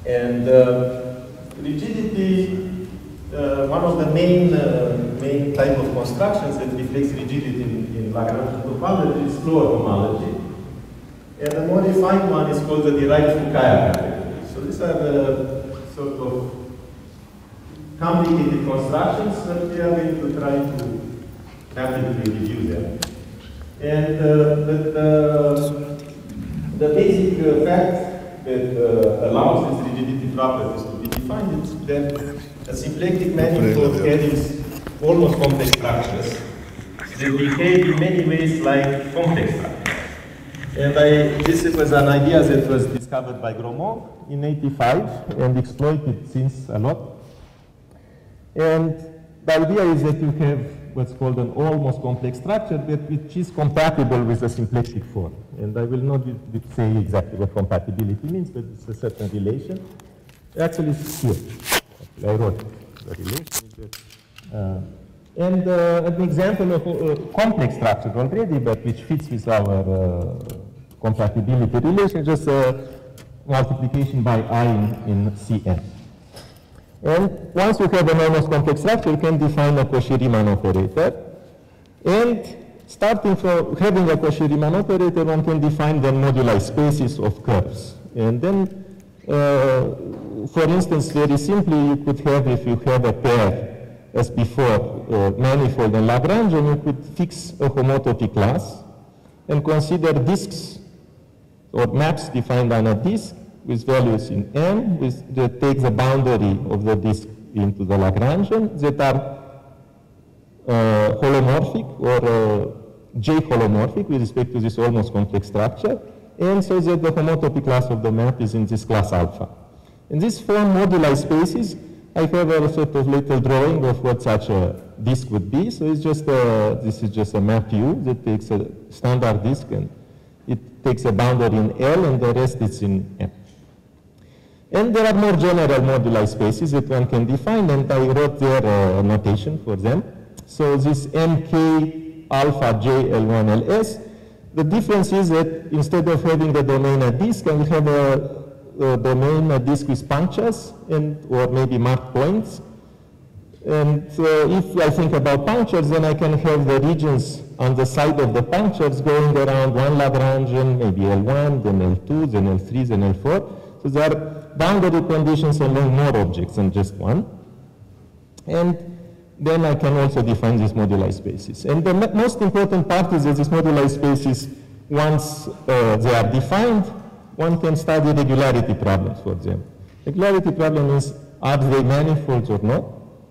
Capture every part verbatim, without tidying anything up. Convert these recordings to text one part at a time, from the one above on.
And uh, rigidity, uh, one of the main, uh, main type of constructions that reflects rigidity in, in Lagrange topology is floor homology. And the more refined one is called the derived Fukaya category. So these are the sort of complicated constructions that we are going to try to rapidly review them. And uh, the, the, the basic uh, fact that uh, allows these rigidity properties to be defined is that a symplectic manifold carries almost complex structures that behave in many ways like complex structures. And I, this was an idea that was discovered by Gromov in eighty-five and exploited since a lot. And the idea is that you have what's called an almost complex structure that which is compatible with a symplectic form. And I will not say exactly what compatibility means, but it's a certain relation. Actually, it's here. I wrote the relation. Uh, and uh, an example of a uh, complex structure already, but which fits with our uh, compatibility relation, just a multiplication by I in, in C n. And once you have an almost complex structure, you can define a Cauchy-Riemann operator. And starting from having a Cauchy-Riemann operator, one can define the moduli spaces of curves. And then, uh, for instance, very simply, you could have, if you have a pair, as before, uh, manifold and Lagrangian, you could fix a homotopy class and consider disks or maps defined on a disk with values in M, with, that takes the boundary of the disk into the Lagrangian, that are uh, holomorphic or uh, J-holomorphic with respect to this almost complex structure, and so that the homotopy class of the map is in this class alpha. In this form moduli spaces, I have a sort of little drawing of what such a disk would be. So it's just a, this is just a map U that takes a standard disk and it takes a boundary in L and the rest is in M. And there are more general moduli spaces that one can define, and I wrote there a notation for them. So this M K alpha J L one L S, the difference is that instead of having the domain a disk, I will have a, a domain a disk with punctures and or maybe marked points. And uh, if I think about punctures, then I can have the regions on the side of the punctures going around one Lagrangian, maybe L one, then L two, then L three, then L four. So there are boundary conditions among more objects than just one. And then I can also define these moduli spaces. And the most important part is that these moduli spaces, once uh, they are defined, one can study regularity problems for them. Regularity problem is, are they manifolds or not?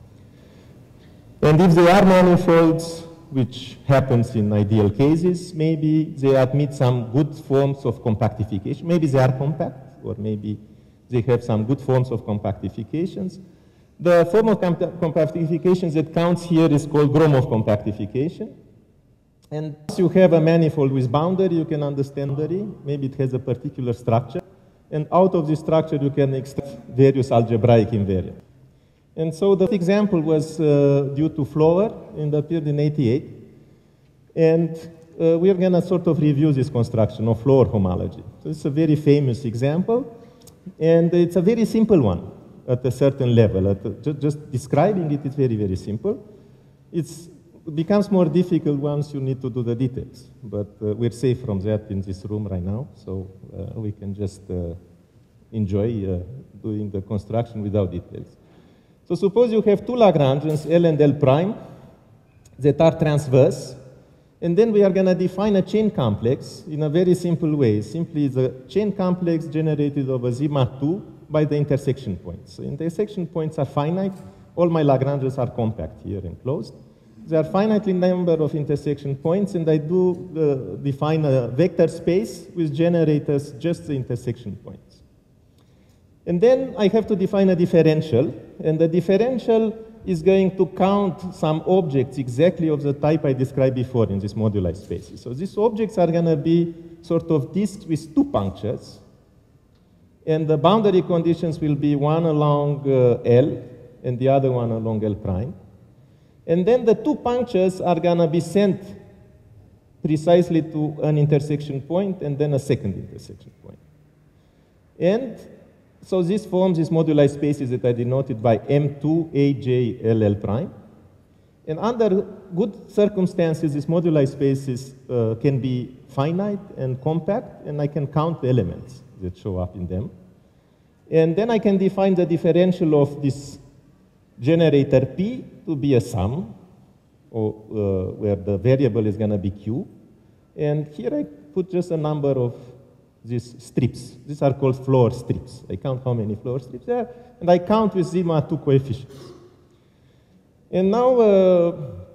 And if they are manifolds, which happens in ideal cases, maybe they admit some good forms of compactification. Maybe they are compact, or maybe they have some good forms of compactifications. The form of compactification that counts here is called Gromov compactification. And once you have a manifold with boundary, you can understand boundary. Maybe it has a particular structure. And out of this structure, you can extract various algebraic invariants. And so the example was uh, due to Flower and appeared in eighty-eight. And uh, we're going to sort of review this construction of Flower homology. So it's a very famous example. And it's a very simple one at a certain level. At a, just, just describing it is very, very simple. It's, it becomes more difficult once you need to do the details. But uh, we're safe from that in this room right now. So uh, we can just uh, enjoy uh, doing the construction without details. So suppose you have two Lagrangians, L and L prime, that are transverse. And then we are going to define a chain complex in a very simple way. Simply the chain complex generated over sigma two by the intersection points. So intersection points are finite. All my Lagrangians are compact here and closed. There are finitely number of intersection points, and I do uh, define a vector space which generates just the intersection points. And then I have to define a differential, and the differential is going to count some objects exactly of the type I described before in this moduli spaces. So these objects are going to be sort of disks with two punctures, and the boundary conditions will be one along uh, L and the other one along L prime. And then the two punctures are going to be sent precisely to an intersection point and then a second intersection point. And so this forms these moduli spaces that are denoted by M two A J L L prime. And under good circumstances, these moduli spaces uh, can be finite and compact, and I can count the elements that show up in them. And then I can define the differential of this generator P to be a sum, or, uh, where the variable is going to be Q. And here I put just a number of these strips. These are called floor strips. I count how many floor strips there, and I count with sigma two coefficients. And now uh,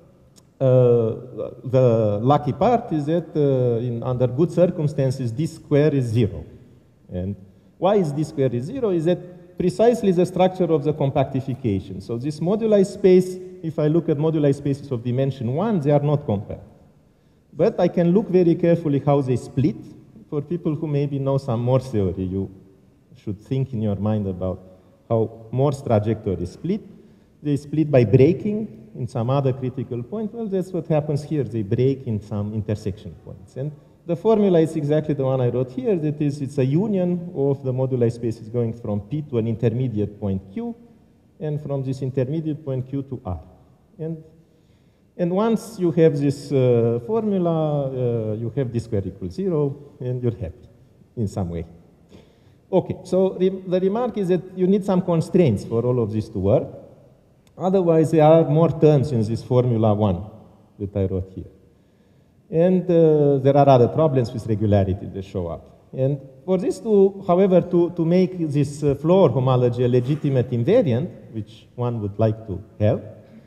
uh, the lucky part is that uh, in, under good circumstances, this square is zero. And why is this square is zero? Is that precisely the structure of the compactification. So this moduli space, if I look at moduli spaces of dimension one, they are not compact. But I can look very carefully how they split. For people who maybe know some Morse theory, you should think in your mind about how Morse trajectories split. They split by breaking in some other critical point. Well, that's what happens here. They break in some intersection points. And the formula is exactly the one I wrote here. That is, it's a union of the moduli spaces going from P to an intermediate point Q, and from this intermediate point Q to R. And, and once you have this uh, formula, uh, you have this square equals zero, and you're happy in some way. Okay, so re the remark is that you need some constraints for all of this to work. Otherwise, there are more terms in this formula one that I wrote here. And uh, there are other problems with regularity that show up. And for this to, however, to, to make this uh, floor homology a legitimate invariant, which one would like to have,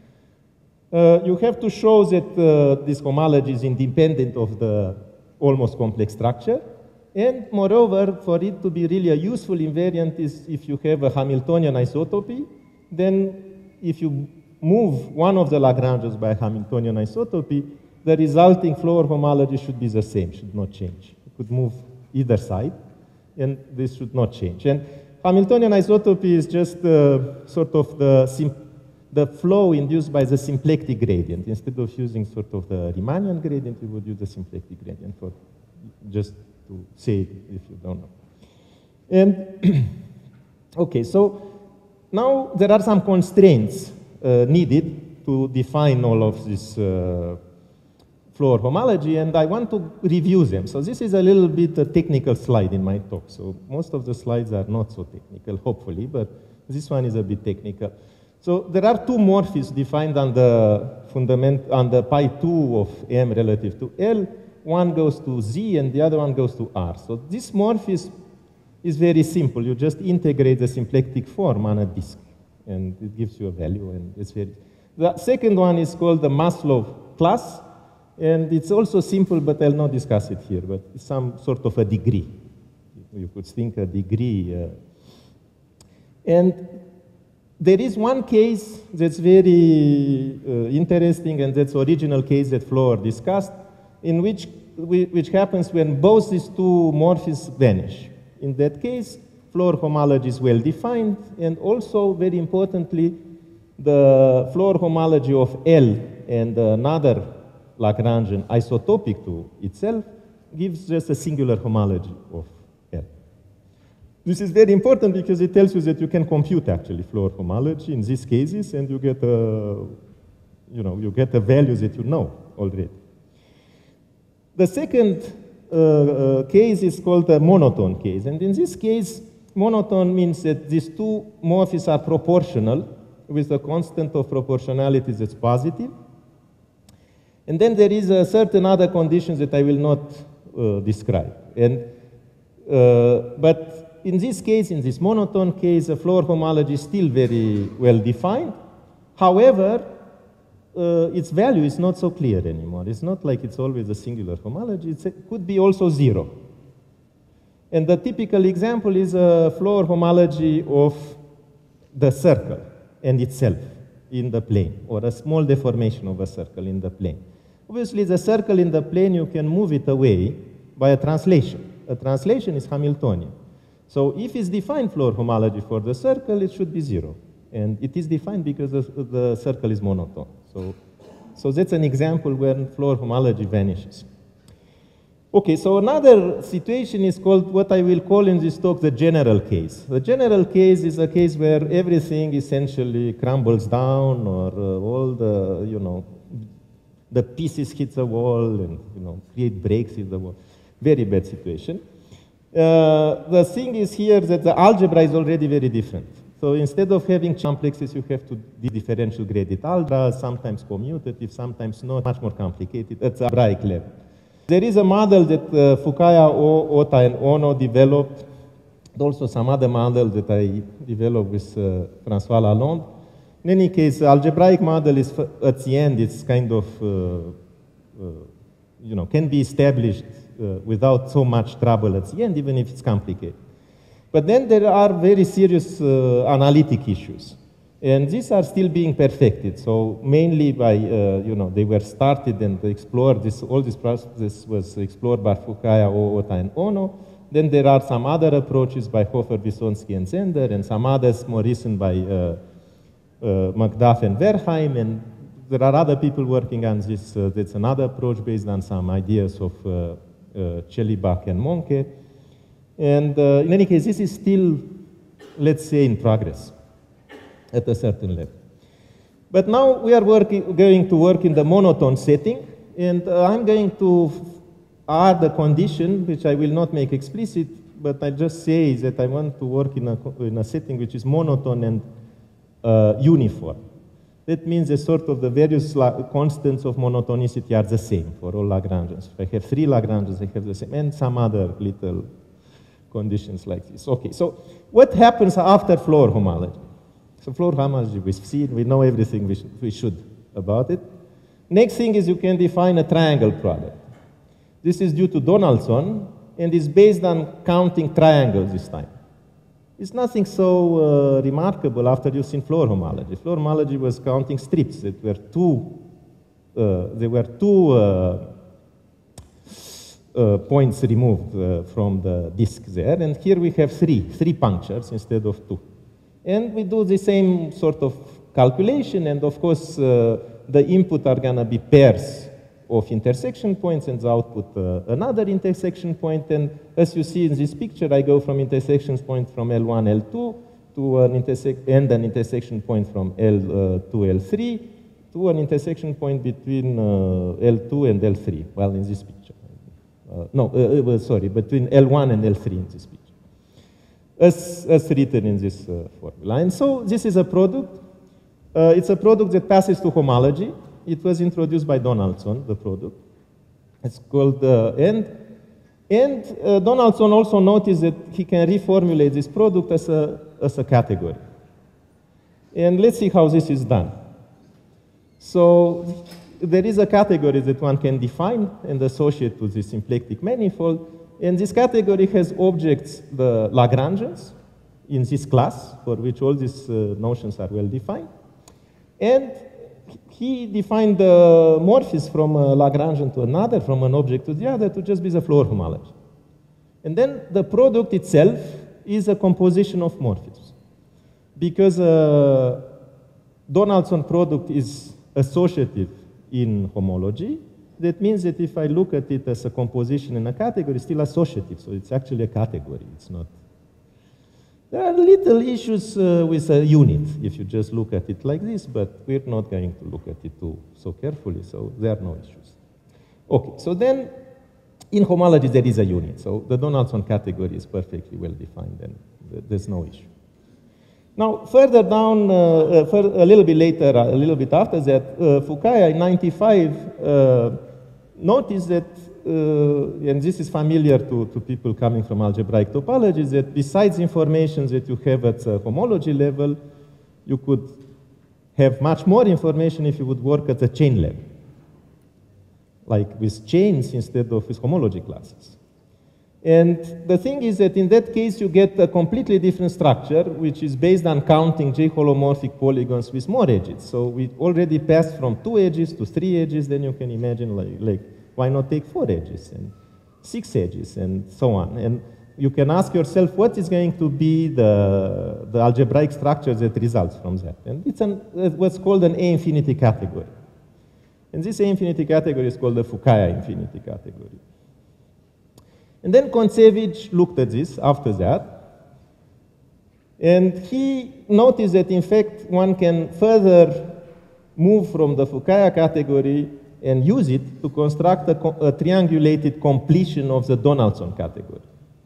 uh, you have to show that uh, this homology is independent of the almost complex structure. And moreover, for it to be really a useful invariant is if you have a Hamiltonian isotopy, then if you move one of the Lagranges by Hamiltonian isotopy, the resulting floor homology should be the same, should not change. You could move either side, and this should not change. And Hamiltonian isotopy is just uh, sort of the, the flow induced by the symplectic gradient. Instead of using sort of the Riemannian gradient, you would use the symplectic gradient, for just to say it if you don't know. And okay, so now there are some constraints uh, needed to define all of this uh, floor homology, and I want to review them. So this is a little bit a technical slide in my talk. So most of the slides are not so technical, hopefully, but this one is a bit technical. So there are two morphisms defined on the fundament on the pi two of M relative to L. One goes to Z and the other one goes to R. So this morphism is very simple. You just integrate the symplectic form on a disk, and it gives you a value. And it's very. The second one is called the Maslov class, and it's also simple, but I'll not discuss it here. But it's some sort of a degree. You could think a degree. Uh, and there is one case that's very uh, interesting, and that's the original case that Floer discussed, in which we, which happens when both these two morphisms vanish. In that case, Floer homology is well defined, and also, very importantly, the Floer homology of L and another Lagrangian isotopic to itself gives just a singular homology of L. This is very important because it tells you that you can compute actually Floer homology in these cases, and you get a, you know, you get a value that you know already. The second uh, uh, case is called a monotone case, and in this case, monotone means that these two morphisms are proportional with a constant of proportionality that's positive. And then there is a certain other conditions that I will not uh, describe. And, uh, but in this case, in this monotone case, the Floer homology is still very well defined. However, uh, its value is not so clear anymore. It's not like it's always a singular homology. It's, it could be also zero. And the typical example is a Floer homology of the circle and itself in the plane, or a small deformation of a circle in the plane. Obviously, the circle in the plane, you can move it away by a translation. A translation is Hamiltonian. So if it's defined Floer homology for the circle, it should be zero. And it is defined because the, the circle is monotone. So, so that's an example when Floer homology vanishes. Okay, so another situation is called what I will call in this talk the general case. The general case is a case where everything essentially crumbles down, or uh, all the, you know, the pieces hit the wall and, you know, create breaks in the wall. Very bad situation. Uh, the thing is here that the algebra is already very different. So instead of having complexes, you have to do differential graded algebra, sometimes commutative, sometimes not, much more complicated at the algebraic level. There is a model that uh, Fukaya, Ota, and Ono developed, also some other model that I developed with uh, François Lalonde. In any case, the algebraic model is, at the end, it's kind of, uh, uh, you know, can be established uh, without so much trouble at the end, even if it's complicated. But then there are very serious uh, analytic issues. And these are still being perfected. So mainly by, uh, you know, they were started and explored, this, all this process was explored by Fukaya, Ota, and Ono. Then there are some other approaches by Hofer, Wysocki, and Zender, and some others more recent by uh, uh, McDuff and Verheim. And there are other people working on this. Uh, that's another approach based on some ideas of uh, uh, Chelibach and Monke. And uh, in any case, this is still, let's say, in progress at a certain level. But now we are working, going to work in the monotone setting, and uh, I'm going to add a condition, which I will not make explicit, but I just say that I want to work in a, in a setting which is monotone and uh, uniform. That means a sort of the various constants of monotonicity are the same for all Lagrangians. If I have three Lagrangians, I have the same, and some other little conditions like this. Okay, so what happens after Floer homology? So Floer homology we've seen, we know everything we, sh we should about it. Next thing is you can define a triangle product. This is due to Donaldson, and is based on counting triangles this time. It's nothing so uh, remarkable after you've seen Floer homology. Floer homology was counting strips that were two, uh, there were two uh, uh, points removed uh, from the disk there, and here we have three, three punctures instead of two. And we do the same sort of calculation, and of course, uh, the input are going to be pairs of intersection points, and the output uh, another intersection point. And as you see in this picture, I go from intersection point from L one, L two, to an intersect and an intersection point from L two, L three, to an intersection point between uh, L two and L three, well, in this picture. Uh, no, uh, uh, sorry, between L one and L three in this picture. As, as written in this uh, formula. And so this is a product. Uh, it's a product that passes to homology. It was introduced by Donaldson, the product. It's called uh, and and uh, Donaldson also noticed that he can reformulate this product as a as a category. And let's see how this is done. So there is a category that one can define and associate to this symplectic manifold. And this category has objects, the Lagrangians, in this class, for which all these uh, notions are well defined. And he defined the morphism from a Lagrangian to another, from an object to the other, to just be the Floer homology. And then the product itself is a composition of morphisms. Because a Donaldson product is associative in homology, that means that if I look at it as a composition in a category, it's still associative, so it's actually a category, it's not. There are little issues uh, with a unit, if you just look at it like this, but we're not going to look at it too so carefully, so there are no issues. Okay, so then in homology there is a unit, so the Donaldson category is perfectly well defined, and there's no issue. Now, further down, uh, uh, for a little bit later, uh, a little bit after that, uh, Fukaya in ninety-five uh, noticed that, uh, and this is familiar to, to people coming from algebraic topologies, that besides information that you have at the homology level, you could have much more information if you would work at the chain level, like with chains instead of with homology classes. And the thing is that in that case, you get a completely different structure, which is based on counting J-holomorphic polygons with more edges. So we already passed from two edges to three edges. Then you can imagine, like, like why not take four edges and six edges and so on. And you can ask yourself, what is going to be the, the algebraic structure that results from that? And it's an, what's called an A infinity category. And this A infinity category is called the Fukaya infinity category. And then Kontsevich looked at this after that, and he noticed that, in fact, one can further move from the Fukaya category and use it to construct a, a triangulated completion of the Donaldson category.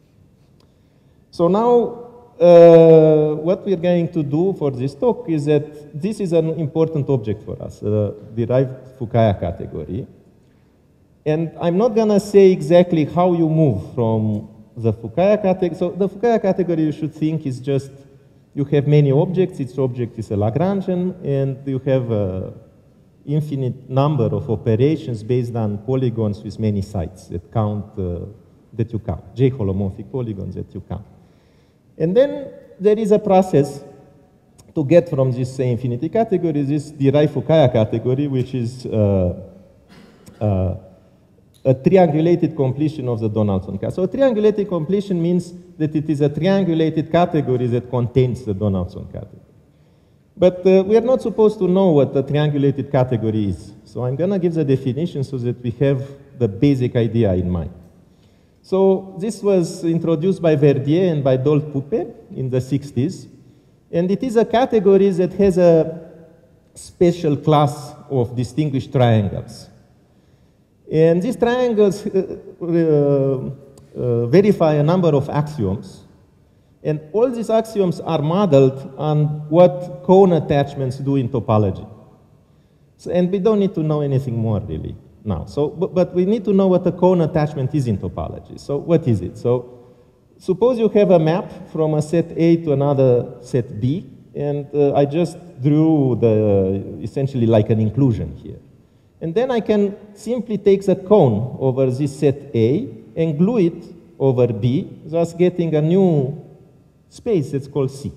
So now, uh, what we're going to do for this talk is that this is an important object for us, a derived Fukaya category. And I'm not going to say exactly how you move from the Fukaya category. So the Fukaya category, you should think, is just you have many objects. Each object is a Lagrangian, and you have an infinite number of operations based on polygons with many sides that count, uh, that you count, J-holomorphic polygons that you count. And then there is a process to get from this infinity category, this derived Fukaya category, which is uh, uh, a triangulated completion of the Donaldson category. So a triangulated completion means that it is a triangulated category that contains the Donaldson category. But uh, we are not supposed to know what a triangulated category is. So I'm going to give the definition so that we have the basic idea in mind. So this was introduced by Verdier and by Dold-Puppe in the sixties. And it is a category that has a special class of distinguished triangles. And these triangles uh, uh, uh, verify a number of axioms. And all these axioms are modeled on what cone attachments do in topology. So, and we don't need to know anything more, really, now. So, but, but we need to know what a cone attachment is in topology. So what is it? So suppose you have a map from a set A to another set B, and uh, I just drew the, essentially like an inclusion here. And then I can simply take the cone over this set A and glue it over B, thus getting a new space that's called C.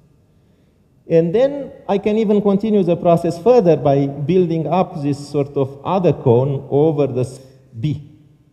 And then I can even continue the process further by building up this sort of other cone over the B.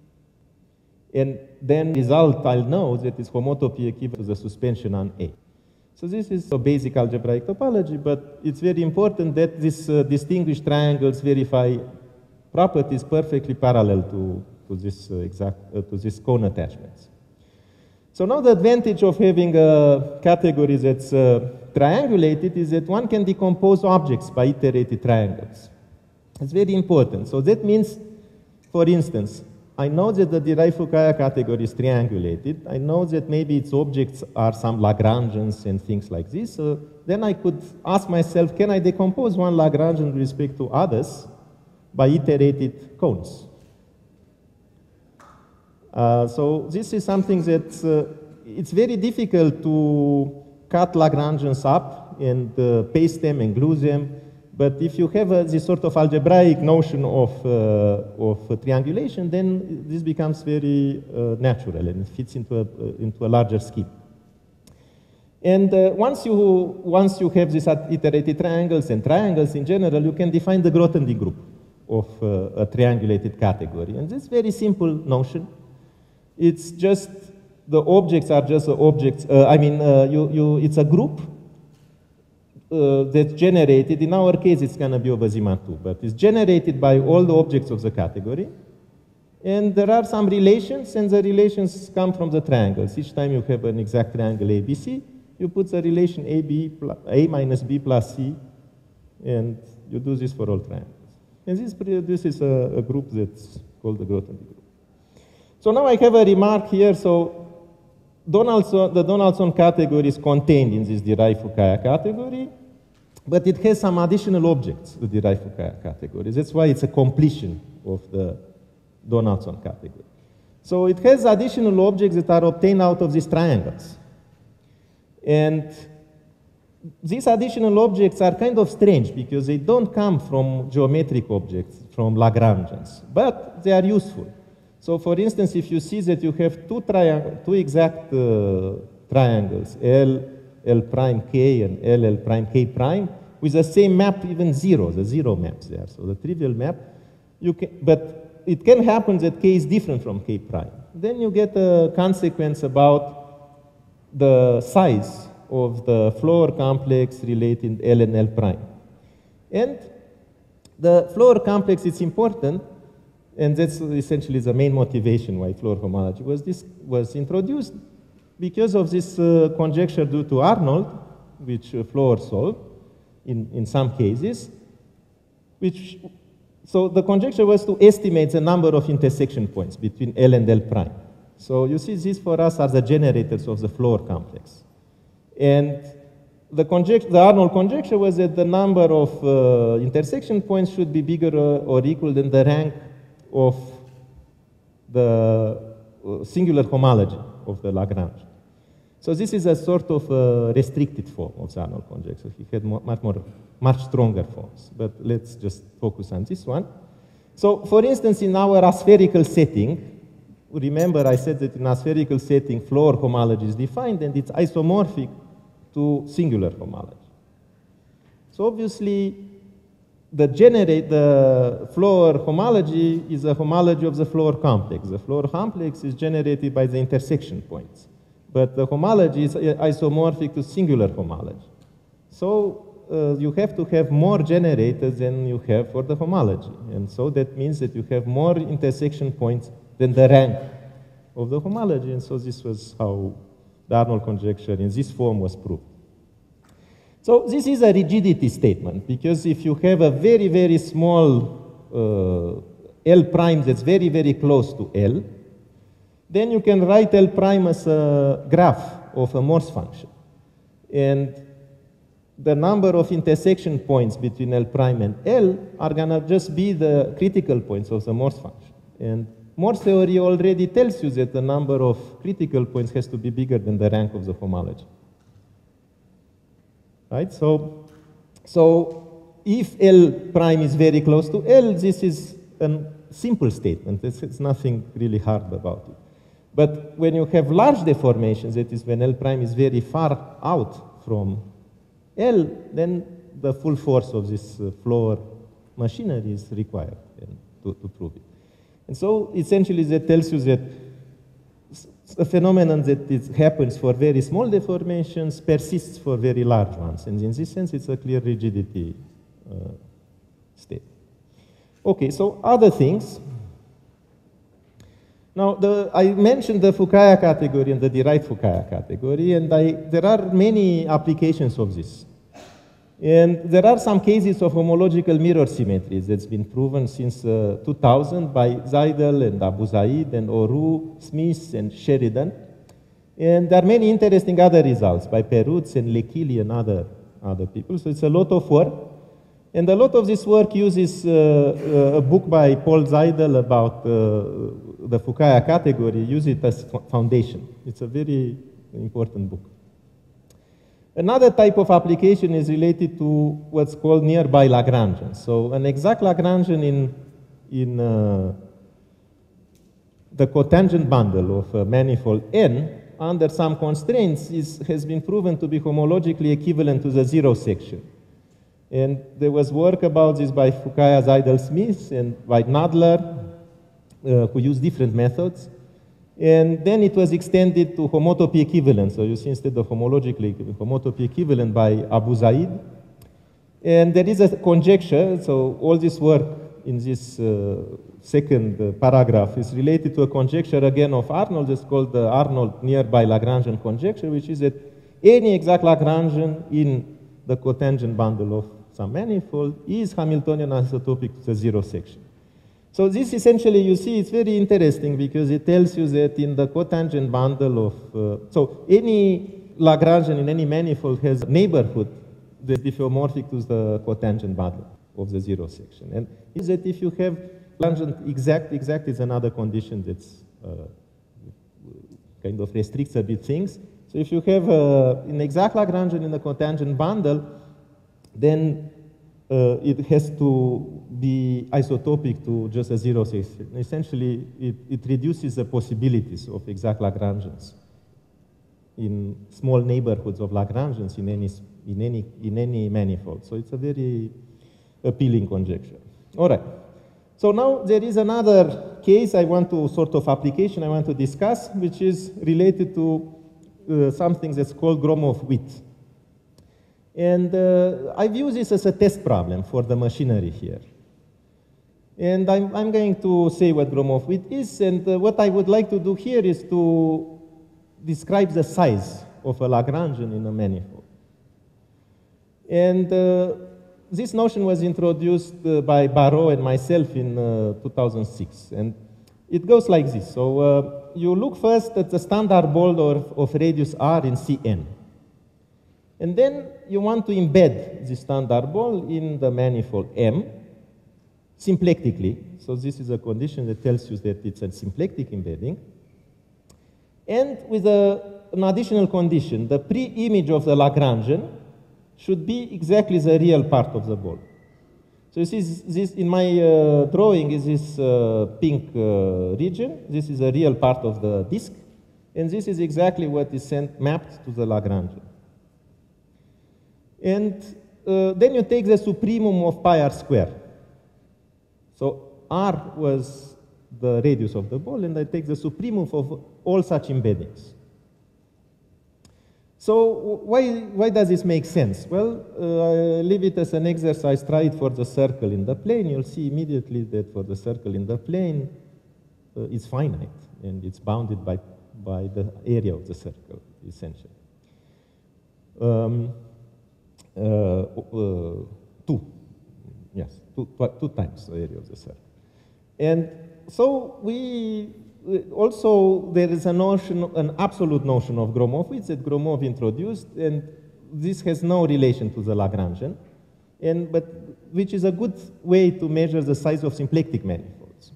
And then result, I'll know that is homotopy equivalent to the suspension on A. So this is a basic algebraic topology, but it's very important that these uh, distinguished triangles verify properties perfectly parallel to, to, this, uh, exact, uh, to this cone attachments. So now the advantage of having a category that's uh, triangulated is that one can decompose objects by iterated triangles. It's very important. So that means, for instance, I know that the derived Fukaya category is triangulated. I know that maybe its objects are some Lagrangians and things like this. So then I could ask myself, can I decompose one Lagrangian with respect to others by iterated cones? Uh, so this is something that uh, it's very difficult to cut Lagrangians up and uh, paste them and glue them. But if you have uh, this sort of algebraic notion of, uh, of uh, triangulation, then this becomes very uh, natural and fits into a, uh, into a larger scheme. And uh, once, you, once you have these iterated triangles and triangles in general, you can define the Grothendieck group of uh, a triangulated category. And this very simple notion. It's just the objects are just the objects. Uh, I mean, uh, you, you, it's a group uh, that's generated. In our case, it's going to be over Zeeman two, but it's generated by all the objects of the category. And there are some relations, and the relations come from the triangles. Each time you have an exact triangle A B C, you put the relation A, B, A minus B plus C, and you do this for all triangles. And this, this is a, a group that's called the Grothendieck group. So now I have a remark here. So Donaldson, the Donaldson category is contained in this derived Fukaya category, but it has some additional objects, the derived Fukaya category. That's why it's a completion of the Donaldson category. So it has additional objects that are obtained out of these triangles. And these additional objects are kind of strange because they don't come from geometric objects, from Lagrangians, but they are useful. So for instance, if you see that you have two, two exact uh, triangles, L, L prime K and L, L prime K prime, with the same map, even zero, the zero maps there. So the trivial map, you can, but it can happen that K is different from K prime. Then you get a consequence about the size of the Floer complex relating L and L prime. And the Floer complex is important. And that's essentially the main motivation why Floer homology was, this, was introduced, because of this uh, conjecture due to Arnold, which uh, Floer solved in, in some cases, which, so the conjecture was to estimate the number of intersection points between L and L prime. So you see, these for us are the generators of the Floer complex. And the, conjecture, the Arnold conjecture was that the number of uh, intersection points should be bigger or, or equal than the rank of the uh, singular homology of the Lagrange. So this is a sort of uh, restricted form of the Arnold conjecture. He had more, much more, much stronger forms, but let's just focus on this one. So, for instance, in our aspherical setting, remember I said that in a spherical setting, Floer homology is defined and it's isomorphic to singular homology. So obviously, the generate the Floer homology is a homology of the Floer complex. The Floer complex is generated by the intersection points, but the homology is isomorphic to singular homology. So uh, you have to have more generators than you have for the homology, and so that means that you have more intersection points than the rank of the homology, and so this was how the Arnold conjecture in this form was proved. So this is a rigidity statement, because if you have a very, very small uh, L prime that's very, very close to L, then you can write L prime as a graph of a Morse function. And the number of intersection points between L prime and L are going to just be the critical points of the Morse function. And Morse theory already tells you that the number of critical points has to be bigger than the rank of the homology. Right? So, so if L prime is very close to L, this is a simple statement. There's, there's nothing really hard about it. But when you have large deformations, that is when L prime is very far out from L, then the full force of this uh, Floer machinery is required to, to prove it. And so essentially that tells you that a phenomenon that it happens for very small deformations persists for very large ones. And in this sense, it's a clear rigidity uh, state. Okay, so other things. Now, the, I mentioned the Fukaya category and the derived Fukaya category, and I, there are many applications of this. And there are some cases of homological mirror symmetries that's been proven since uh, two thousand by Seidel and Abu Zaid and Oru, Smith and Sheridan. And there are many interesting other results by Perutz and Lekili and other, other people. So it's a lot of work. And a lot of this work uses uh, uh, a book by Paul Seidel about uh, the Fukaya category, use it as foundation. It's a very important book. Another type of application is related to what's called nearby Lagrangians. So an exact Lagrangian in, in uh, the cotangent bundle of a manifold N under some constraints is, has been proven to be homologically equivalent to the zero section. And there was work about this by Fukaya, Seidel, Smith, and by Nadler, uh, who used different methods. And then it was extended to homotopy equivalent. So you see instead of homologically homotopy equivalent by Abu Zaid. And there is a conjecture, so all this work in this uh, second uh, paragraph is related to a conjecture again of Arnold. It's called the Arnold nearby Lagrangian conjecture, which is that any exact Lagrangian in the cotangent bundle of some manifold is Hamiltonian isotopic to the zero section. So this essentially, you see, it's very interesting because it tells you that in the cotangent bundle of, uh, so any Lagrangian in any manifold has a neighborhood that is diffeomorphic to the cotangent bundle of the zero section. And is that if you have Lagrangian exact, exact is another condition that's uh, kind of restricts a bit things. So if you have uh, an exact Lagrangian in the cotangent bundle, then Uh, it has to be isotopic to just a zero section. Essentially, it, it reduces the possibilities of exact Lagrangians in small neighborhoods of Lagrangians in any, in any, in any manifold. So it's a very appealing conjecture. All right. So now there is another case I want to, sort of application I want to discuss, which is related to uh, something that's called Gromov width. And uh, I view this as a test problem for the machinery here. And I'm, I'm going to say what Gromov width is, and uh, what I would like to do here is to describe the size of a Lagrangian in a manifold. And uh, this notion was introduced uh, by Barraud and myself in uh, two thousand six. And it goes like this. So uh, you look first at the standard ball of, of radius r in C n. And then you want to embed the standard ball in the manifold M symplectically. So this is a condition that tells you that it's a symplectic embedding. And with a, an additional condition, the pre-image of the Lagrangian should be exactly the real part of the ball. So this is, this in my uh, drawing is this uh, pink uh, region. This is a real part of the disk. And this is exactly what is sent, mapped to the Lagrangian. And uh, then you take the supremum of pi r squared. So r was the radius of the ball, and I take the supremum of all such embeddings. So why, why does this make sense? Well, uh, I leave it as an exercise. Try it for the circle in the plane. You'll see immediately that for the circle in the plane, uh, it's finite, and it's bounded by, by the area of the circle, essentially. Um, uh, uh, two, yes, two, two times the area of the circle. And so we also, there is a notion, an absolute notion of Gromov width that Gromov introduced, and this has no relation to the Lagrangian, and, but which is a good way to measure the size of symplectic manifolds.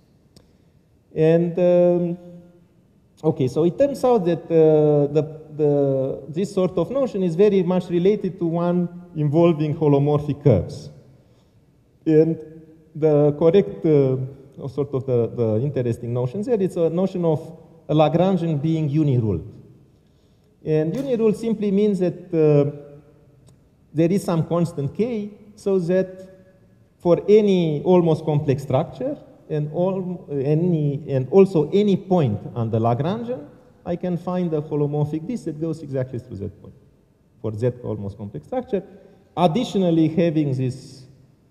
And um, okay, so it turns out that uh, the, the, this sort of notion is very much related to one involving holomorphic curves. And the correct uh, Of sort of the, the interesting notions there, it's a notion of a Lagrangian being uniruled. And uniruled simply means that uh, there is some constant k, so that for any almost complex structure and, all, any, and also any point on the Lagrangian, I can find a holomorphic disk that goes exactly through that point for z almost complex structure. Additionally, having this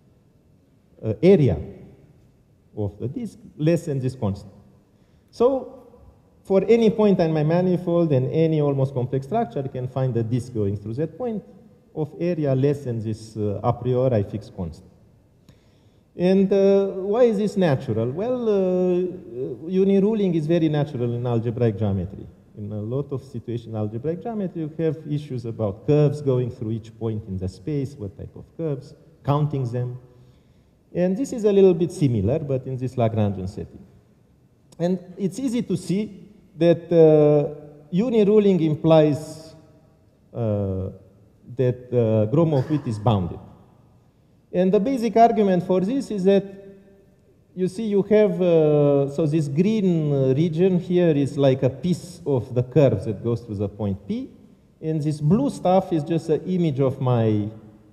uh, area of the disk less than this constant. So for any point in my manifold and any almost complex structure, I can find the disk going through that point of area less than this uh, a priori fixed constant. And uh, why is this natural? Well, uh, uniruling is very natural in algebraic geometry. In a lot of situations in algebraic geometry, you have issues about curves going through each point in the space, what type of curves, counting them. And this is a little bit similar, but in this Lagrangian setting. And it's easy to see that uh, uniruling implies uh, that uh, Gromov width is bounded. And the basic argument for this is that, you see, you have, uh, so this green uh, region here is like a piece of the curves that goes through the point P, and this blue stuff is just an image of my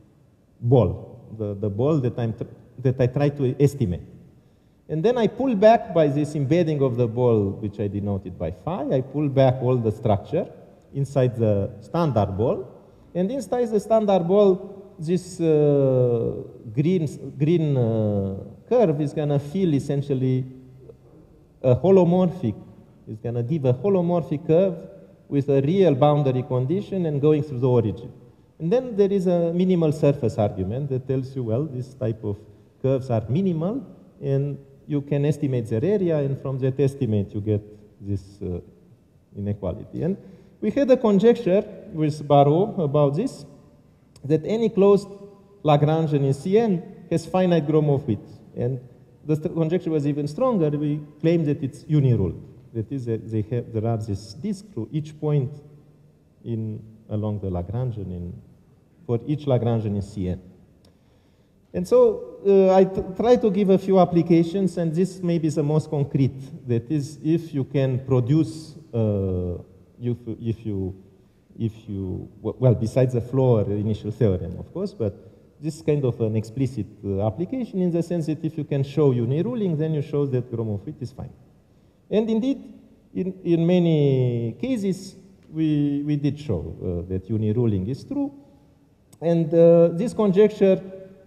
ball, the, the ball that I'm that I try to estimate. And then I pull back by this embedding of the ball, which I denoted by phi. I pull back all the structure inside the standard ball. And inside the standard ball, this uh, green, green uh, curve is going to fill essentially a holomorphic. It's going to give a holomorphic curve with a real boundary condition and going through the origin. And then there is a minimal surface argument that tells you, well, this type of curves are minimal, and you can estimate their area, and from that estimate you get this uh, inequality. And we had a conjecture with Barraud about this, that any closed Lagrangian in C n has finite Gromov width. And the conjecture was even stronger. We claimed that it's uniruled. That is, that they have, there are this disk through each point in, along the Lagrangian, in, for each Lagrangian in C n. And so uh, I t try to give a few applications, and this may be the most concrete. That is, if you can produce, uh, if, if you, if you, well, besides the Floer initial theorem, of course, but this kind of an explicit uh, application in the sense that if you can show uniruling, then you show that Gromov width is fine. And indeed, in, in many cases, we, we did show uh, that uniruling is true. And uh, this conjecture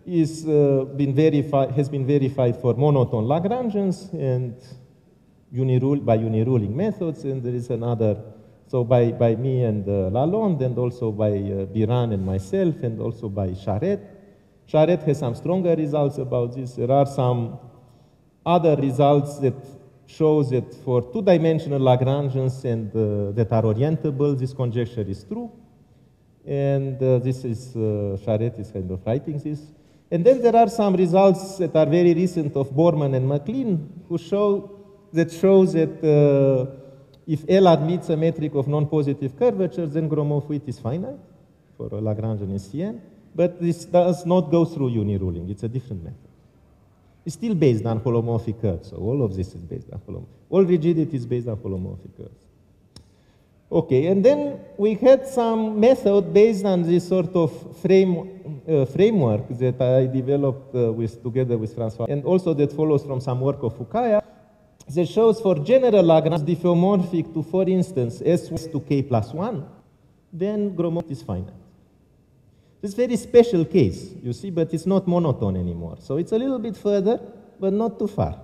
is uh, been verified, has been verified for monotone Lagrangians and unirule, by uniruling methods, and there is another, so by, by me and uh, Lalonde, and also by uh, Biran and myself, and also by Charette. Charette has some stronger results about this. There are some other results that shows that for two-dimensional Lagrangians and uh, that are orientable, this conjecture is true. And uh, this is, uh, Charette is kind of writing this. And then there are some results that are very recent of Borman and MacLean, who show, that shows that uh, if L admits a metric of non-positive curvature, then Gromov-Witt is finite for a Lagrangian in C N. But this does not go through uniruling. It's a different method. It's still based on holomorphic curves, so all of this is based on holomorphic. All rigidity is based on holomorphic curves. Okay, and then we had some method based on this sort of frame, uh, framework that I developed uh, with, together with François, and also that follows from some work of Fukaya, that shows for general Lagrange diffeomorphic to, for instance, S to K plus one, then Gromov is finite. This is a very special case, you see, but it's not monotone anymore. So it's a little bit further, but not too far.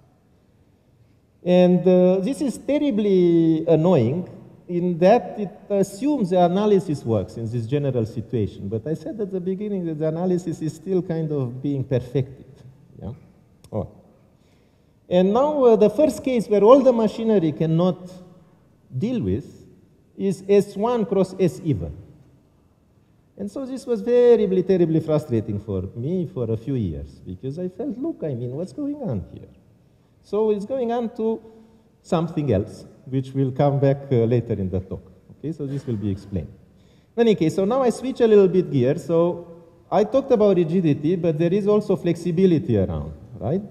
And uh, this is terribly annoying in that it assumes the analysis works in this general situation. But I said at the beginning that the analysis is still kind of being perfected. Yeah? Oh. And now uh, the first case where all the machinery cannot deal with is S one cross S even. And so this was terribly, terribly frustrating for me for a few years, because I felt, look, I mean, what's going on here? So it's going on to something else, which will come back uh, later in the talk. Okay, so this will be explained. In any case, so now I switch a little bit gear. So I talked about rigidity, but there is also flexibility around, right?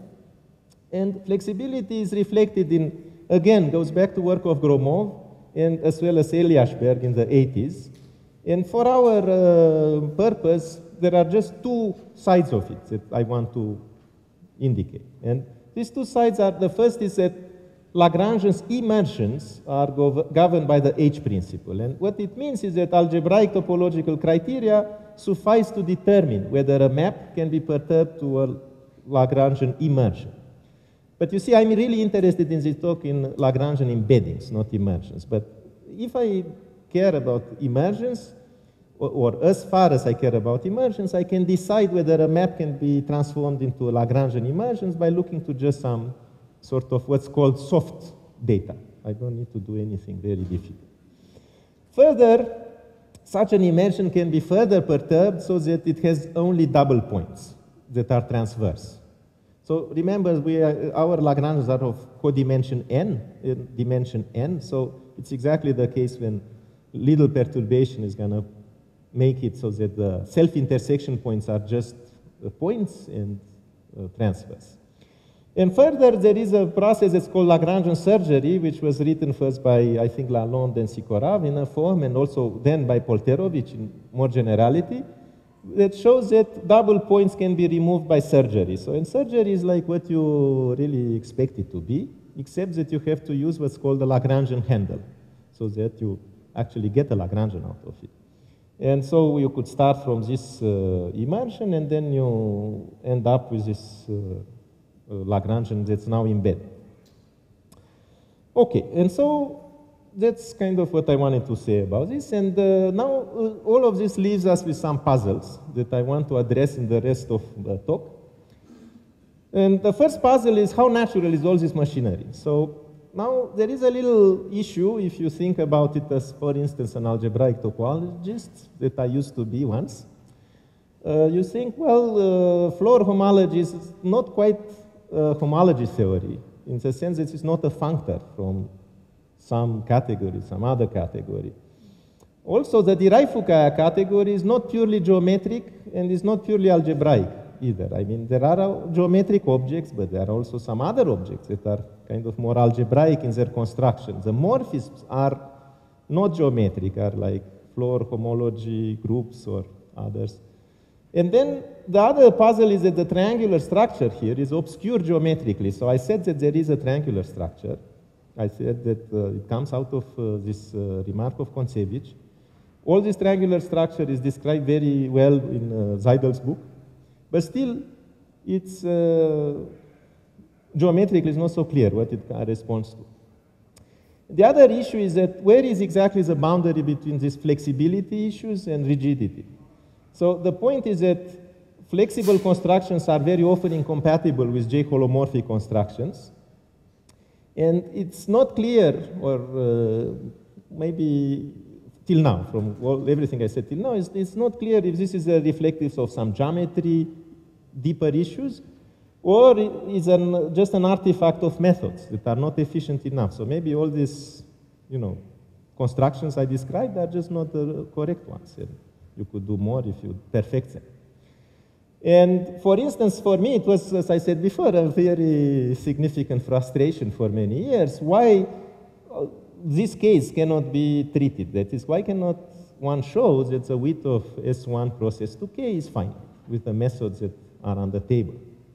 And flexibility is reflected in, again, goes back to work of Gromov, and as well as Eliashberg in the eighties. And for our uh, purpose, there are just two sides of it that I want to indicate. And these two sides are, the first is that Lagrangians emergence are gov governed by the H principle. And what it means is that algebraic topological criteria suffice to determine whether a map can be perturbed to a Lagrangian immersion. But you see, I'm really interested in this talk in Lagrangian embeddings, not emergence. But if I care about emergence, or, or as far as I care about emergence, I can decide whether a map can be transformed into a Lagrangian emergence by looking to just some sort of what's called soft data. I don't need to do anything very difficult. Further, such an emergence can be further perturbed so that it has only double points that are transverse. So remember, we are, our Lagrangians are of codimension n, in dimension n, so it's exactly the case when little perturbation is going to make it so that the self-intersection points are just uh, points and uh, transverse. And further, there is a process that's called Lagrangian surgery, which was written first by, I think, Lalonde and Sikorav in a form, and also then by Polterovich in more generality, that shows that double points can be removed by surgery. So in surgery is like what you really expect it to be, except that you have to use what's called the Lagrangian handle, so that you actually get a Lagrangian out of it. And so you could start from this uh, immersion, and then you end up with this uh, uh, Lagrangian that's now embedded. Okay, and so that's kind of what I wanted to say about this. And uh, now uh, all of this leaves us with some puzzles that I want to address in the rest of the talk. And the first puzzle is how natural is all this machinery? So now, there is a little issue if you think about it as, for instance, an algebraic topologist that I used to be once. Uh, you think, well, uh, Floer homology is not quite a homology theory, in the sense that it's not a functor from some category, some other category. Also, the Dirac-Fukaya category is not purely geometric and is not purely algebraic either. I mean, there are geometric objects, but there are also some other objects that are kind of more algebraic in their construction. The morphisms are not geometric, are like Floer homology groups or others. And then the other puzzle is that the triangular structure here is obscure geometrically. So I said that there is a triangular structure. I said that uh, it comes out of uh, this uh, remark of Kontsevich. All this triangular structure is described very well in uh, Zeidel's book. But still, it's uh, geometrically it's not so clear what it corresponds to. The other issue is that where is exactly the boundary between these flexibility issues and rigidity? So the point is that flexible constructions are very often incompatible with J-holomorphic constructions. And it's not clear, or uh, maybe till now, from all, everything I said till now, it's, it's not clear if this is a reflective of some geometry, deeper issues, or is an, just an artifact of methods that are not efficient enough. So maybe all these, you know, constructions I described are just not the correct ones. And you could do more if you perfect them. And for instance, for me, it was, as I said before, a very significant frustration for many years. Why this case cannot be treated? That is, why cannot one show that the width of S one cross S two K is finite with the methods that are on the table?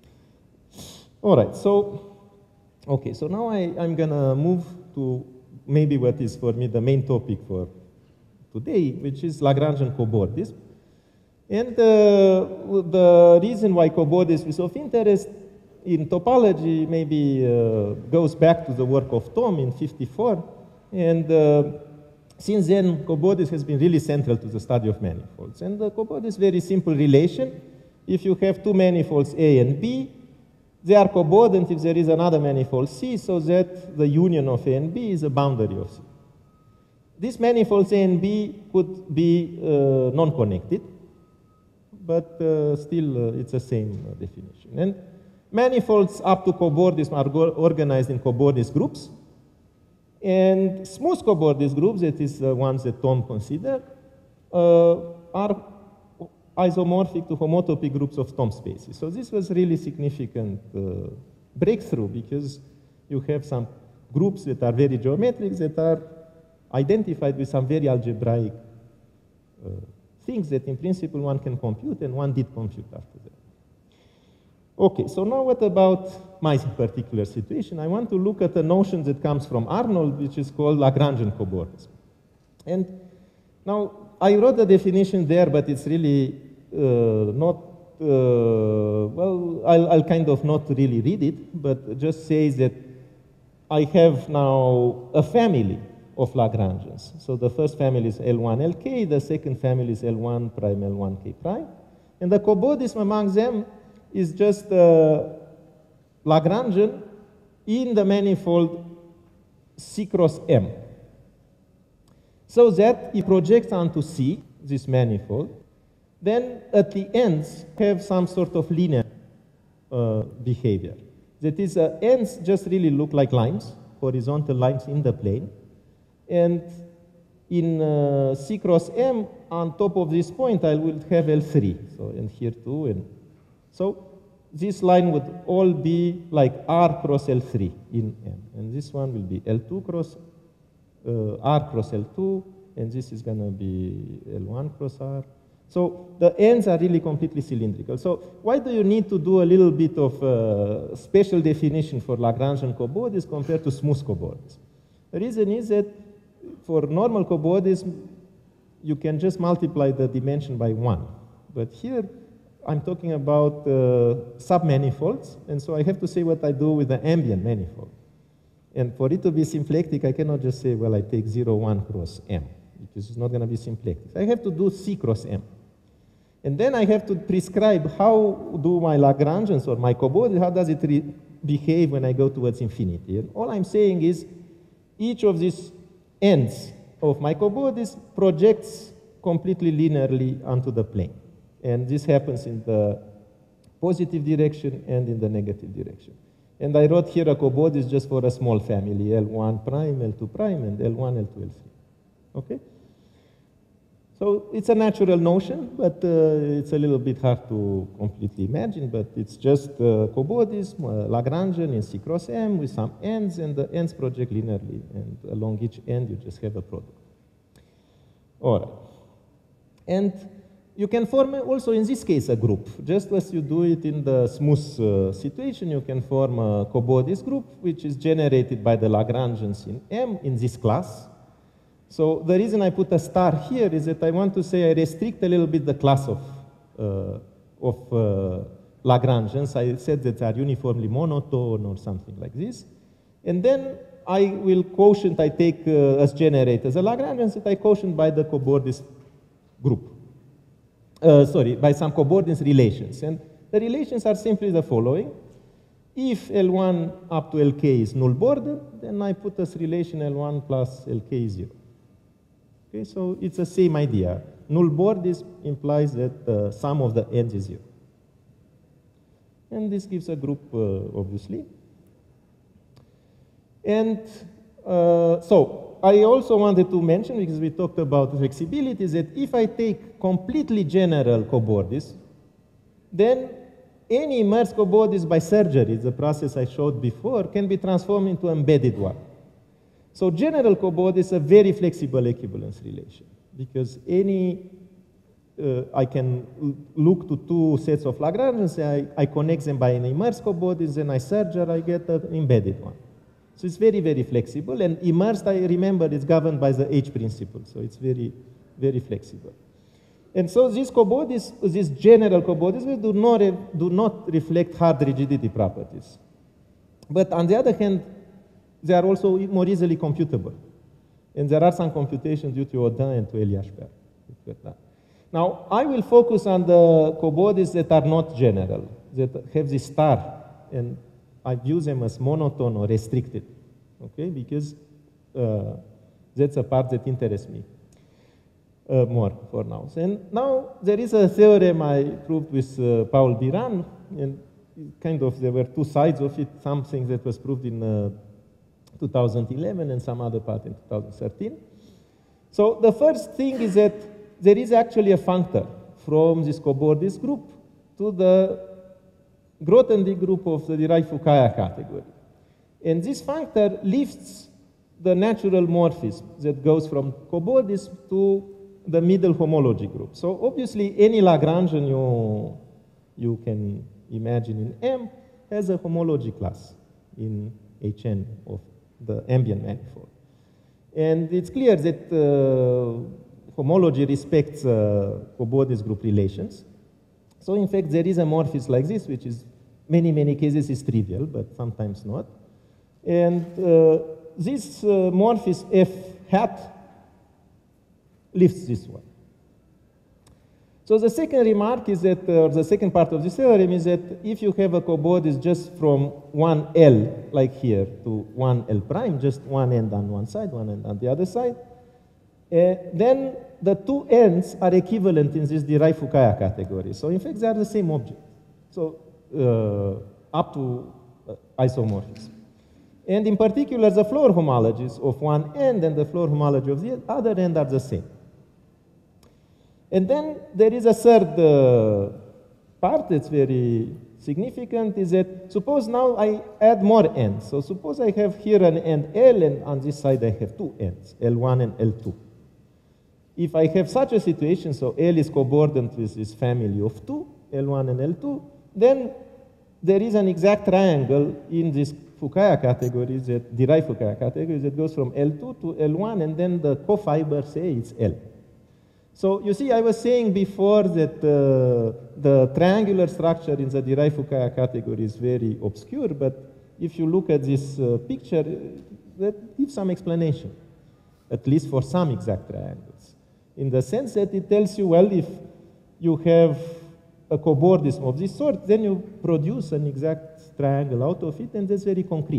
All right, so, okay, so now I, I'm gonna move to maybe what is for me the main topic for today, which is Lagrangian cobordism. And uh, the reason why cobordism is of interest in topology maybe uh, goes back to the work of Thom in fifty-four. And uh, since then, cobordism has been really central to the study of manifolds. And the cobordism is a very simple relation. If you have two manifolds A and B, they are cobordant if there is another manifold C, so that the union of A and B is a boundary of C. These manifolds A and B could be uh, non-connected, but uh, still uh, it's the same uh, definition. And manifolds up to cobordism are organized in cobordist groups. And smooth cobordist groups, that is the ones that Thom considered, uh, are isomorphic to homotopy groups of Thom spaces. So this was really significant uh, breakthrough, because you have some groups that are very geometric that are identified with some very algebraic uh, things that in principle one can compute, and one did compute after that. Okay, so now what about my particular situation? I want to look at a notion that comes from Arnold, which is called Lagrangian cobordism. And now I wrote the definition there, but it's really uh, not, uh, well, I'll, I'll kind of not really read it, but just says that I have now a family of Lagrangians. So the first family is L one L K, the second family is L one prime L one K prime. And the cobordism among them is just uh, Lagrangian in the manifold C cross M. So that it projects onto C, this manifold, then at the ends have some sort of linear uh, behavior. That is, uh, ends just really look like lines, horizontal lines in the plane. And in uh, C cross M, on top of this point, I will have L three. So, and here too. And so this line would all be like R cross L three in M. And this one will be L two cross uh, R cross L two. And this is going to be L one cross R. So the ends are really completely cylindrical. So why do you need to do a little bit of uh, special definition for Lagrangian cobordism compared to smooth cobordism? The reason is that for normal cobordism, you can just multiply the dimension by one. But here, I'm talking about uh, submanifolds, and so I have to say what I do with the ambient manifold. And for it to be symplectic, I cannot just say, well, I take zero, one cross M, because it's not going to be symplectic. I have to do C cross M. And then I have to prescribe how do my Lagrangians or my cobordism, how does it behave when I go towards infinity. And all I'm saying is each of these ends of my cobordism projects completely linearly onto the plane. And this happens in the positive direction and in the negative direction. And I wrote here a cobordism just for a small family, L one prime, L two prime, and L one, L two, L three. Okay? So it's a natural notion, but uh, it's a little bit hard to completely imagine, but it's just uh, cobordism, uh, Lagrangian in C cross M with some ends, and the ends project linearly, and along each end you just have a product. All right. And you can form also in this case a group. Just as you do it in the smooth uh, situation, you can form a cobordism group, which is generated by the Lagrangians in M in this class. So the reason I put a star here is that I want to say I restrict a little bit the class of uh, of uh, Lagrangians. I said that they are uniformly monotone or something like this. And then I will quotient, I take uh, as generators the Lagrangians that I quotient by the cobordist group. Uh, sorry, by some cobordist relations. And the relations are simply the following. If L one up to L k is null bordered, then I put this relation L one plus L k is zero. Okay, so it's the same idea. Null bordered implies that the sum of the ends is zero. And this gives a group, uh, obviously. And uh, so I also wanted to mention, because we talked about flexibility, that if I take completely general cobordist, then any immersed cobordist by surgery, the process I showed before, can be transformed into embedded one. So general cobordist is a very flexible equivalence relation, because any, uh, I can look to two sets of Lagrangians, I, I connect them by an immersed cobordist, then I surger, I get an embedded one. So it's very, very flexible, and immersed, I remember, is governed by the H principle, so it's very, very flexible. And so these cobordis, these general cobordis, do not, do not reflect hard rigidity properties. But on the other hand, they are also more easily computable. And there are some computations due to Audin and to Eliashberg. Now, I will focus on the cobordis that are not general, that have this star, and I view them as monotone or restricted, okay, because uh, that's a part that interests me. Uh, more for now. And now there is a theorem I proved with uh, Paul Biran, and kind of there were two sides of it, something that was proved in uh, two thousand eleven and some other part in two thousand thirteen. So the first thing is that there is actually a functor from this cobordist group to the Grothendieck group of the Dirac-Fukaya category. And this functor lifts the natural morphism that goes from cobordist to the middle homology group. So obviously any Lagrangian you, you can imagine in M has a homology class in H n of the ambient manifold. And it's clear that uh, homology respects uh, cobordist group relations. So in fact there is a morphism like this, which is many, many cases is trivial, but sometimes not. And uh, this uh, morphism F hat lifts this one. So the second remark is that, or the second part of this theorem is that if you have a cobordist just from one L, like here, to one L prime, just one end on one side, one end on the other side, uh, then the two ends are equivalent in this Dirac-Fukaya category. So in fact, they are the same object. So uh, up to uh, isomorphism. And in particular, the floor homologies of one end and the floor homology of the other end are the same. And then there is a third uh, part that's very significant, is that suppose now I add more ends. So suppose I have here an end L, and on this side I have two ends, L one and L two. If I have such a situation, so L is cobordant with this family of two, L one and L two, then there is an exact triangle in this Fukaya category, that Dirac-Fukaya category, that goes from L two to L one, and then the cofibers say it's L. So you see, I was saying before that uh, the triangular structure in the Dirac-Fukaya category is very obscure, but if you look at this uh, picture, that gives some explanation, at least for some exact triangles, in the sense that it tells you, well, if you have a cobordism of this sort, then you produce an exact triangle out of it, and that's very concrete.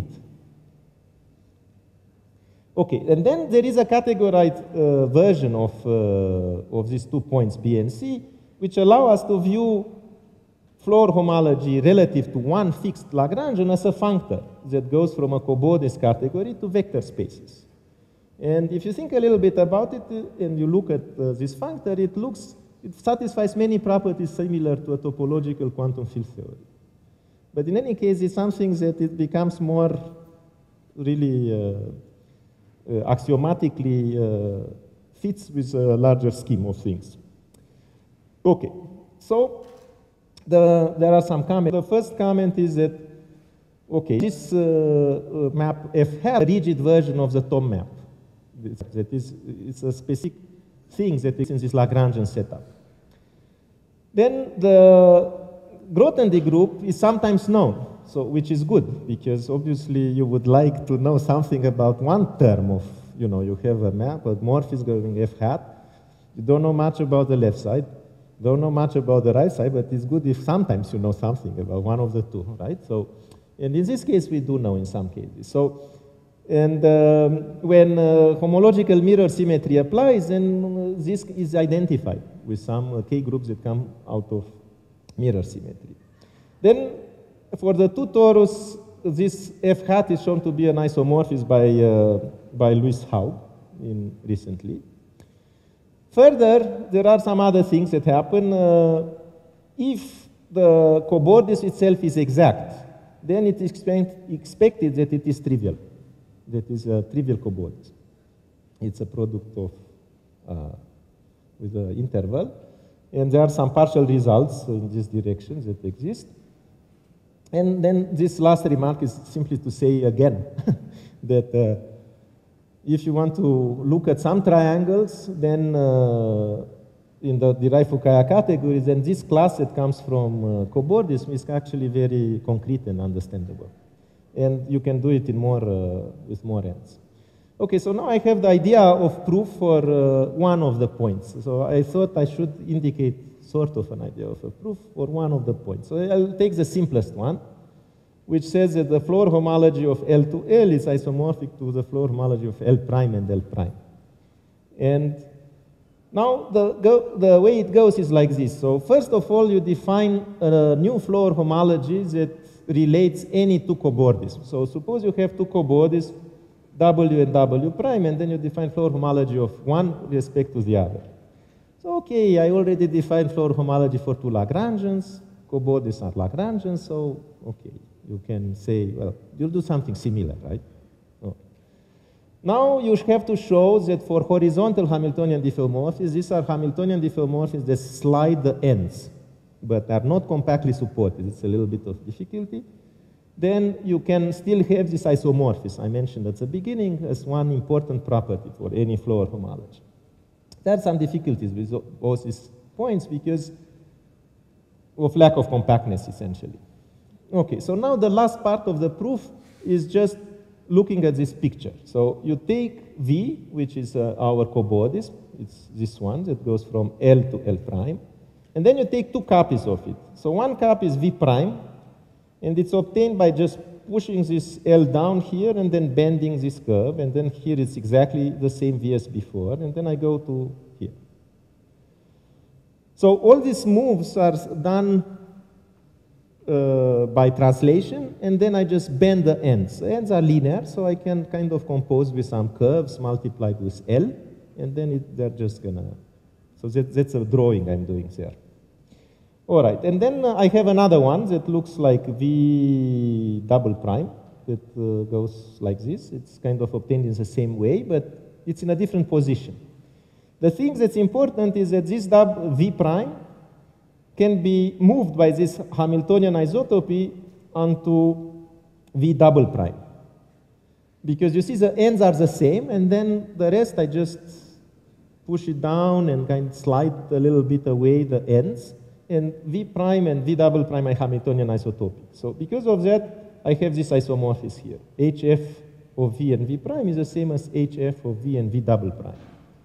Okay, and then there is a categorized uh, version of, uh, of these two points, B and C, which allow us to view floor homology relative to one fixed Lagrangian as a functor that goes from a cobordist category to vector spaces. And if you think a little bit about it, uh, and you look at uh, this functor, it looks, it satisfies many properties similar to a topological quantum field theory. But in any case, it's something that it becomes more really uh, Uh, axiomatically uh, fits with a larger scheme of things. Okay, so the, there are some comments. The first comment is that, okay, this uh, map F has a rigid version of the Thom map. This, that is, it's a specific thing that is in this Lagrangian setup. Then the Grothendieck group is sometimes known, so which is good, because obviously you would like to know something about one term of, you know, you have a map, a morphism going f hat. You don't know much about the left side, don't know much about the right side, but it's good if sometimes you know something about one of the two, right? So, and in this case, we do know in some cases. So, and um, when uh, homological mirror symmetry applies, then uh, this is identified with some uh, K groups that come out of mirror symmetry. Then, for the two torus, this f hat is shown to be an isomorphism by, uh, by Louis Haug in recently. Further, there are some other things that happen. Uh, if the cobordis itself is exact, then it is expect expected that it is trivial. That is a trivial cobordis. It's a product of, uh, with the interval. And there are some partial results in this direction that exist. And then this last remark is simply to say again that uh, if you want to look at some triangles, then uh, in the Dirac-Fukaya categories, then this class that comes from uh, cobordism is actually very concrete and understandable. And you can do it in more, uh, with more ends. Okay, so now I have the idea of proof for uh, one of the points. So I thought I should indicate sort of an idea of a proof for one of the points. So I'll take the simplest one, which says that the Floer homology of L to L is isomorphic to the Floer homology of L prime and L prime. And now the, go, the way it goes is like this. So first of all, you define a new Floer homology that relates any two cobordisms. So suppose you have two cobordisms, W and W prime, and then you define Floer homology of one with respect to the other. So okay, I already defined Floer homology for two Lagrangians. Cobordisms are Lagrangians, so okay. You can say, well, you'll do something similar, right? Oh. Now you have to show that for horizontal Hamiltonian diffeomorphisms, these are Hamiltonian diffeomorphisms that slide the ends, but are not compactly supported. It's a little bit of difficulty. Then you can still have this isomorphism I mentioned at the beginning as one important property for any Floer homology. There are some difficulties with both these points because of lack of compactness, essentially. Okay, so now the last part of the proof is just looking at this picture. So you take V, which is uh, our cobordism, it's this one that goes from L to L prime, and then you take two copies of it. So one copy is V prime, and it's obtained by just pushing this L down here and then bending this curve, and then here it's exactly the same V as before, and then I go to here. So all these moves are done Uh, by translation, and then I just bend the ends. The ends are linear, so I can kind of compose with some curves multiplied with L, and then it, they're just gonna, so that, that's a drawing I'm doing there. All right, and then uh, I have another one that looks like V double prime, that uh, goes like this. It's kind of obtained in the same way, but it's in a different position. The thing that's important is that this V prime can be moved by this Hamiltonian isotropy onto V double prime. Because you see the ends are the same, and then the rest I just push it down and kind of slide a little bit away the ends, and V prime and V double prime are Hamiltonian isotopic. So because of that, I have this isomorphism here. H F of V and V prime is the same as H F of V and V double prime.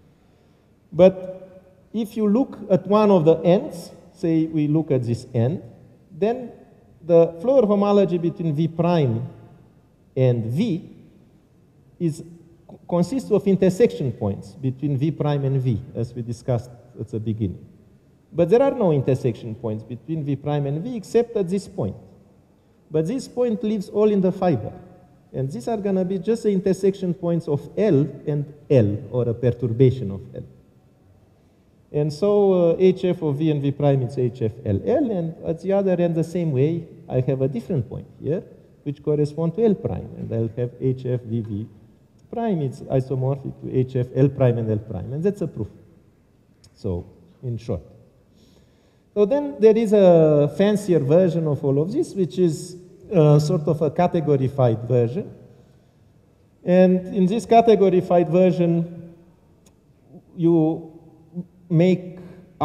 But if you look at one of the ends, say we look at this end, then the Floer homology between V prime and V is, consists of intersection points between V prime and V, as we discussed at the beginning. But there are no intersection points between V prime and V except at this point. But this point lives all in the fiber. And these are going to be just the intersection points of L and L, or a perturbation of L. And so uh, H F of V and V prime is H F L L, and at the other end, the same way, I have a different point here, which corresponds to L prime, and I'll have H F V V prime, it's isomorphic to H F L prime and L prime, and that's a proof. So, in short. So then there is a fancier version of all of this, which is uh, sort of a categorified version. And in this categorified version, you make up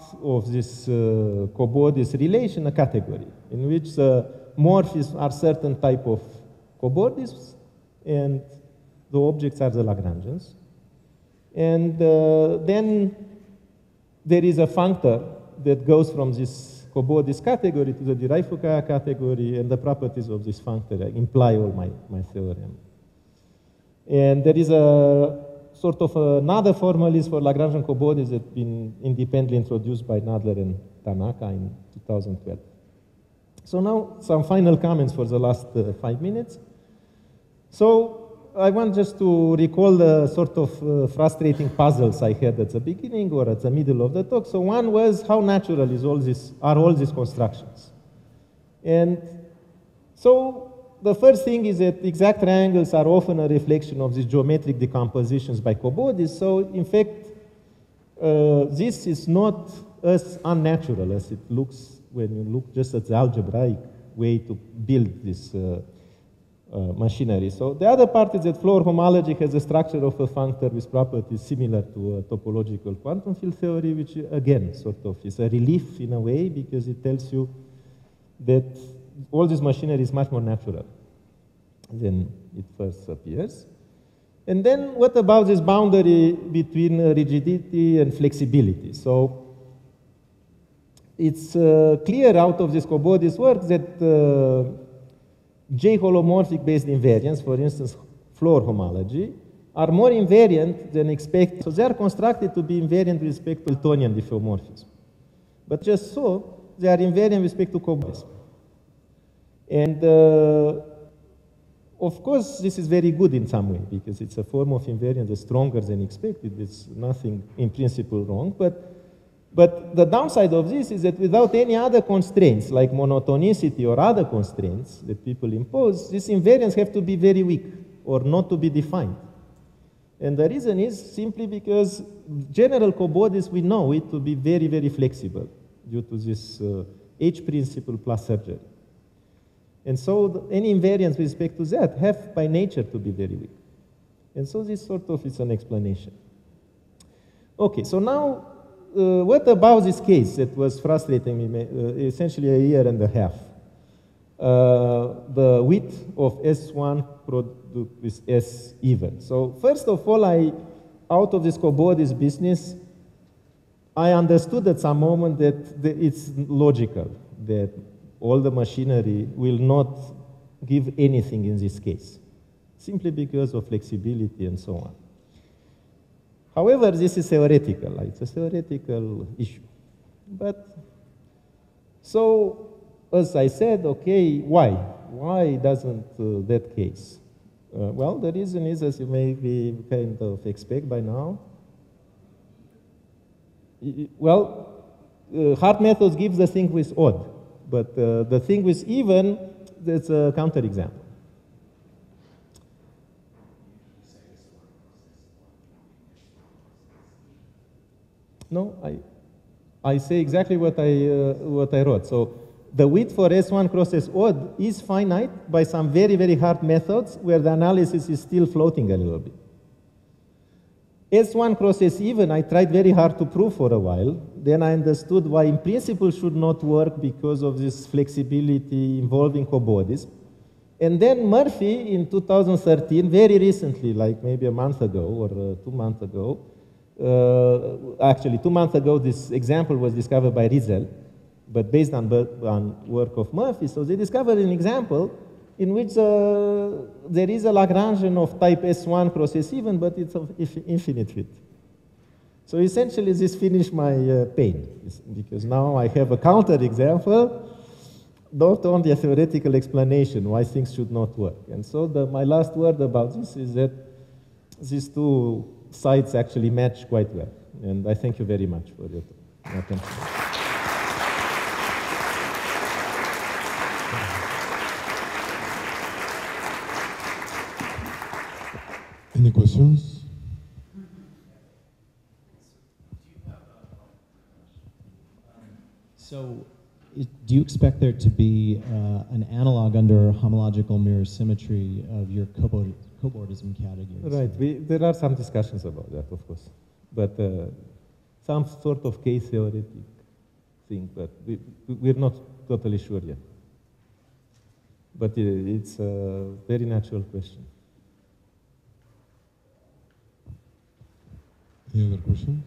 of this uh, co-bodies relation a category in which the morphisms are certain type of co-bodies and the objects are the Lagrangians. And uh, then there is a functor that goes from this co-bodies category to the Dirac-Fukaya category, and the properties of this functor imply all my, my theorem. And there is a sort of another formalism for Lagrangian co-bodies that has been independently introduced by Nadler and Tanaka in two thousand twelve. So now some final comments for the last uh, five minutes. So I want just to recall the sort of uh, frustrating puzzles I had at the beginning or at the middle of the talk. So one was how natural is all this, are all these constructions? And so the first thing is that exact triangles are often a reflection of these geometric decompositions by co-bodies. So in fact, uh, this is not as unnatural as it looks when you look just at the algebraic way to build this uh, Uh, machinery. So the other part is that Floer homology has a structure of a functor with properties similar to a topological quantum field theory, which again sort of is a relief in a way because it tells you that all this machinery is much more natural than it first appears. And then what about this boundary between uh, rigidity and flexibility? So it's uh, clear out of this co-bodies work that uh, J-holomorphic based invariants, for instance, Floer homology, are more invariant than expected. So they are constructed to be invariant with respect to Hamiltonian diffeomorphism. But just so, they are invariant with respect to co-bodies. And uh, of course, this is very good in some way, because it's a form of invariance that's stronger than expected. There's nothing in principle wrong. But But the downside of this is that without any other constraints, like monotonicity or other constraints that people impose, these invariants have to be very weak or not to be defined. And the reason is simply because general co-bodies, we know it to be very, very flexible due to this uh, H principle plus surgery. And so the, any invariants with respect to that have by nature to be very weak. And so this sort of is an explanation. Okay, so now, Uh, what about this case that was frustrating me uh, essentially a year and a half? Uh, the width of S one product with S even. So first of all, I, out of this co-bodies business, I understood at some moment that the, it's logical that all the machinery will not give anything in this case, simply because of flexibility and so on. However, this is theoretical. It's a theoretical issue. But so, as I said, okay, why? Why doesn't uh, that case? Uh, well, the reason is, as you may be kind of expect by now, well, uh, hard methods give the thing with odd, but uh, the thing with even, that's a counterexample. No, I, I say exactly what I, uh, what I wrote. So the width for S one cross S odd is finite by some very, very hard methods where the analysis is still floating a little bit. S one cross S even, I tried very hard to prove for a while. Then I understood why in principle should not work because of this flexibility involving co-bodies. And then Murphy in two thousand thirteen, very recently, like maybe a month ago or uh, two months ago, Uh, actually, two months ago, this example was discovered by Rizal, but based on, on work of Murphy. So they discovered an example in which uh, there is a Lagrangian of type S one cross S even, but it's of infinite width. So essentially, this finished my uh, pain, because now I have a counter example, not only a theoretical explanation why things should not work. And so the, my last word about this is that these two sites actually match quite well. And I thank you very much for your attention. Any questions? So it, do you expect there to be uh, an analog under homological mirror symmetry of your co-body cobordism categories? Right, we, there are some discussions about that, of course, but uh, some sort of case theoretic thing, but we, we're not totally sure yet. But it's a very natural question. Any other questions?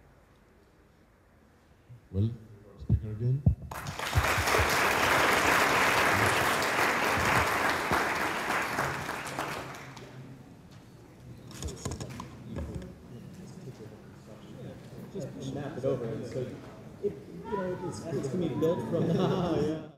Well, speaker again. Just map it over, so it, you know, it's, it's gonna be built from. Yeah.